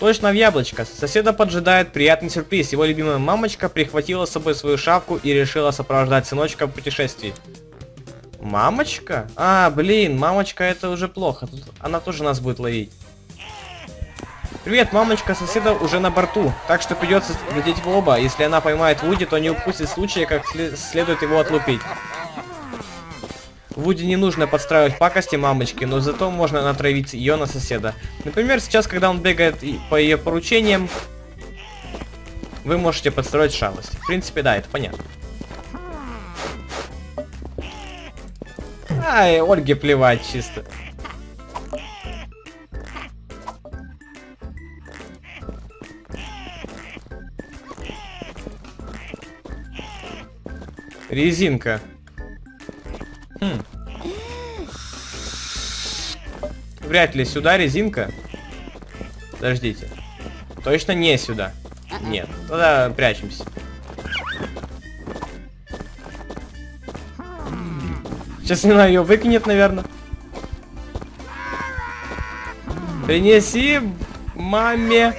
Точно в яблочко. Соседа поджидает приятный сюрприз. Его любимая мамочка прихватила с собой свою шапку и решила сопровождать сыночка в путешествии. Мамочка? А, блин, мамочка, это уже плохо. Тут она тоже нас будет ловить. Привет, мамочка соседа уже на борту, так что придется глядеть в оба. Если она поймает Вуди, то не упустит случая, как следует его отлупить. Вуди не нужно подстраивать пакости мамочки, но зато можно натравить ее на соседа. Например, сейчас, когда он бегает по ее поручениям, вы можете подстроить шалость. В принципе, да, это понятно. Ай, Ольге плевать чисто. Резинка. Вряд ли сюда резинка. Подождите. Точно не сюда. Нет. Тогда прячемся. Сейчас она ее выкинет, наверное. Принеси маме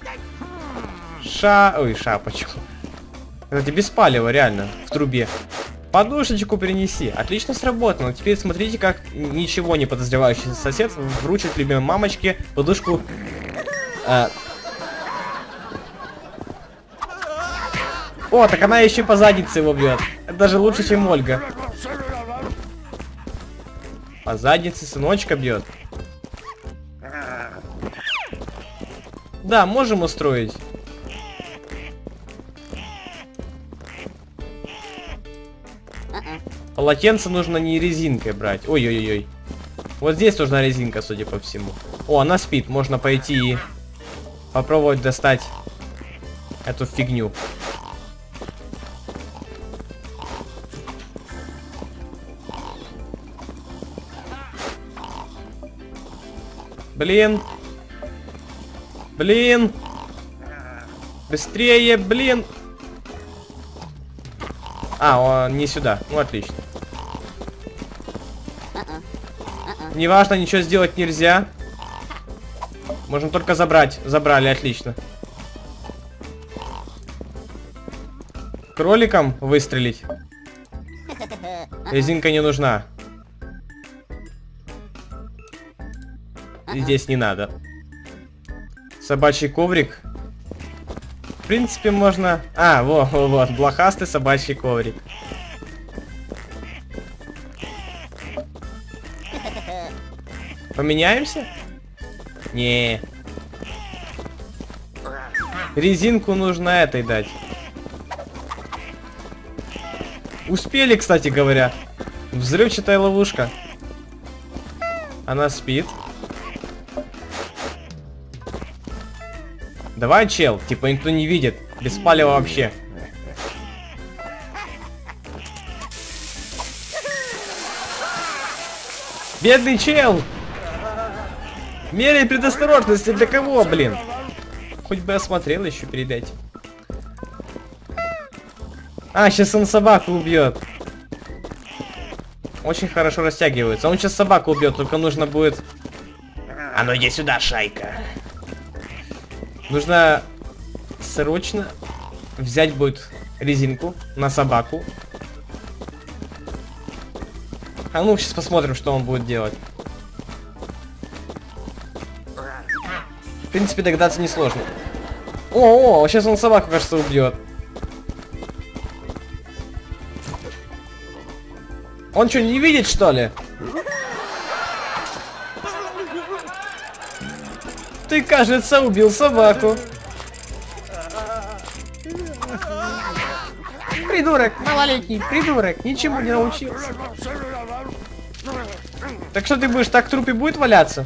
Ой, шапочку. Кстати, без палева, реально, в трубе. Подушечку принеси. Отлично сработано. Теперь смотрите, как ничего не подозревающий сосед вручит любимой мамочке подушку. О, так она еще и по заднице его бьет. Это даже лучше, чем Ольга. По заднице сыночка бьет. Да, можем устроить. Полотенце нужно не резинкой брать. Ой-ой-ой. Вот здесь нужна резинка, судя по всему. О, она спит. Можно пойти и попробовать достать эту фигню. Блин. Блин. Быстрее, блин. А, он не сюда. Ну, отлично. Неважно, ничего сделать нельзя. Можно только забрать. Забрали, отлично. Кроликом выстрелить. Резинка не нужна. И здесь не надо. Собачий коврик. В принципе, можно... А, вот, блохастый собачий коврик. Поменяемся? Не. Резинку нужно этой дать. Успели, кстати говоря. Взрывчатая ловушка. Она спит. Давай, чел. Типа никто не видит. Без палева вообще. Бедный чел! Меры предосторожности для кого, блин? Хоть бы осмотрел еще перед этим. А, сейчас он собаку убьет. Очень хорошо растягивается. Он сейчас собаку убьет, только нужно будет... А ну иди сюда, шайка. Нужно срочно взять будет резинку на собаку. А ну, сейчас посмотрим, что он будет делать. В принципе, догадаться несложно. О, сейчас он собаку, кажется, убьет. Он что, не видит, что ли? Ты, кажется, убил собаку. Придурок, малолетний придурок, ничему не научился. Так что ты будешь, так в трупе будет валяться?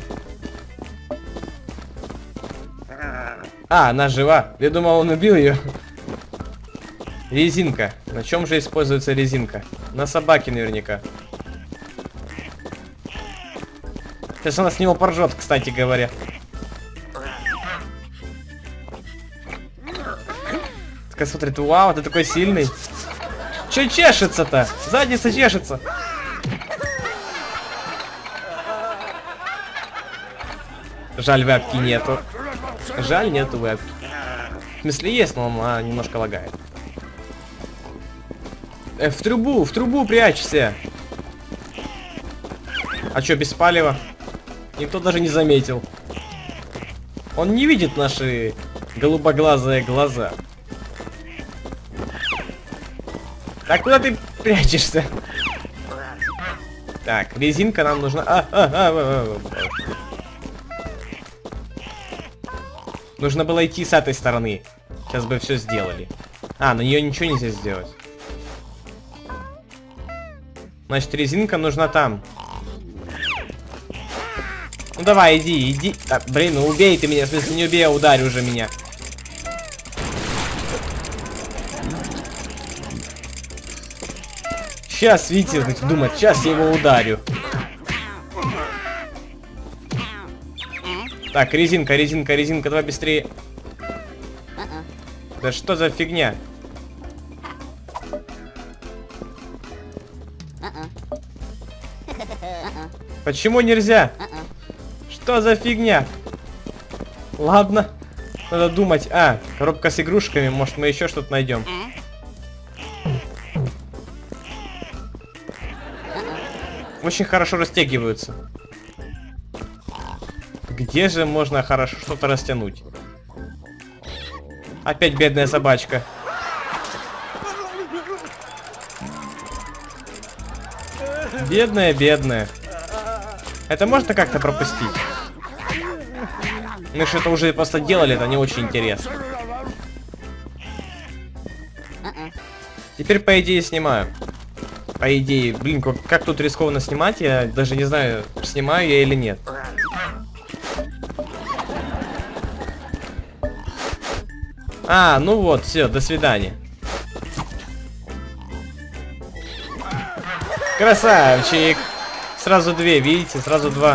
А, она жива. Я думал, он убил ее. Резинка. На чем же используется резинка? На собаке наверняка. Сейчас она с него поржет, кстати говоря. Такая смотрит, вау, ты такой сильный. Че чешется-то? Задница чешется. Жаль, вебки нету. Жаль, нету вебки. В смысле есть, но она немножко лагает. В трубу прячься. А чё, без палева? Никто даже не заметил. Он не видит наши голубоглазые глаза. Так, куда ты прячешься? Так, резинка нам нужна. Нужно было идти с этой стороны. Сейчас бы все сделали. А, на нее ничего нельзя сделать. Значит, резинка нужна там. Ну давай, иди. А, блин, ну убей ты меня, в смысле не убей, а ударь уже меня. Сейчас, видите, думать, сейчас я его ударю. Так, резинка, давай быстрее. Да что за фигня? Почему нельзя? Что за фигня? Ладно, надо думать. А, коробка с игрушками, может мы еще что-то найдем. Очень хорошо растягиваются. Где же можно хорошо что-то растянуть? Опять бедная собачка. Бедная. Это можно как-то пропустить? Мы же это уже просто делали, это не очень интересно. Теперь, по идее, снимаю. По идее, блин, как тут рискованно снимать, я даже не знаю, снимаю я или нет. А, ну вот, все, до свидания. Красавчик. Сразу две, видите, сразу два.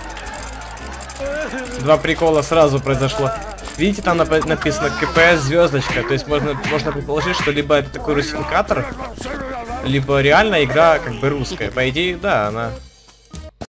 Два прикола сразу произошло. Видите, там написано КПС звездочка. То есть можно предположить, что либо это такой русификатор, либо реально игра как бы русская. По идее, да, она